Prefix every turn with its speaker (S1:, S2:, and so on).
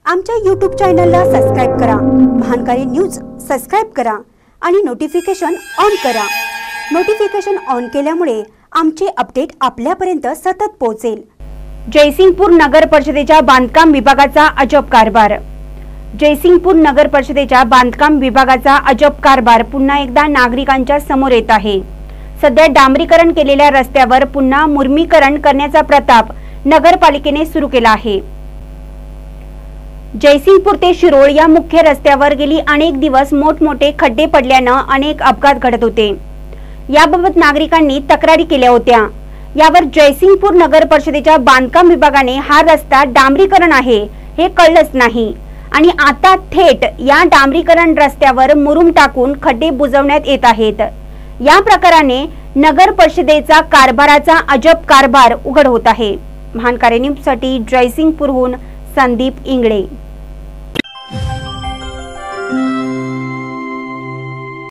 S1: आमच्या YouTube चॅनलला subscribe करा, महानकारी न्यूज सबस्क्राइब करा आणि नोटिफिकेशन ऑन करा। नोटिफिकेशन ऑन केल्यामुळे आमचे अपडेट आपल्यापर्यंत सतत पोहोचेल। जयसिंगपूर नगर परिषदेच्या बांधकाम विभागाचा अजब कारभार। जयसिंगपूर नगर परिषदेच्या बांधकाम विभागाचा अजब कारभार पुन्हा एकदा नागरिकांच्या समोर येत आहे। सध्या डांबरीकरण केलेल्या रस्त्यावर पुन्हा मुर्मीकरण करण्याचा प्रताप नगरपालिकेने सुरू केला आहे। जयसिंगपूर ते शिरोळ या मुख्य रस्त्यावर गेली अनेक दिवस मोठमोठे खड्डे पडल्याने अनेक अपघात घडत होते। याबाबत नागरिकांनी तक्रारी केल्या होत्या। यावर जयसिंगपूर नगर परिषदेच्या बांधकाम विभागाने हा रस्ता डांबरीकरण आहे हे कळलंच नाही आणि आता थेट या डांबरीकरण रस्त्यावर मुरुम टाकून खड्डे बुजवण्यात येत आहेत। या प्रकाराने नगर परिषदेचा कारभाराचा अजब कारभार उघड होत आहे। महानकारी न्यूजसाठी जयसिंगपूरहून संदीप इंगळे।